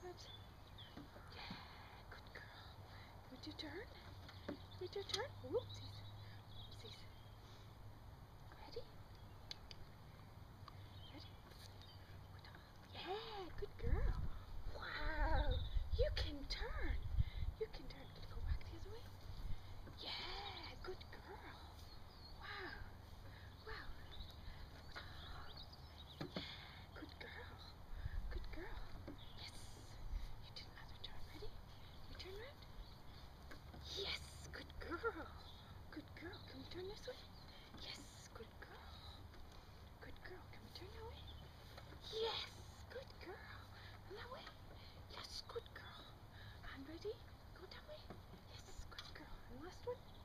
cobwebs. Yeah, good girl. Would you turn? Would you turn? Whoopsies. Whoopsies. Ready? Ready? Yeah, good girl. Wow, you can turn. You can turn. Can you go back the other way? Yeah, good girl. Wow. Wow. Good girl. Good girl. Yes. You did another turn. Ready? You turn around. Yes. Good girl. Good girl. Can we turn this way? Yes. Good girl. Good girl. Can we turn that way? Yes. Good girl. And that way? Yes. Good girl. And ready? Go that way? Yes. Good girl. And last one?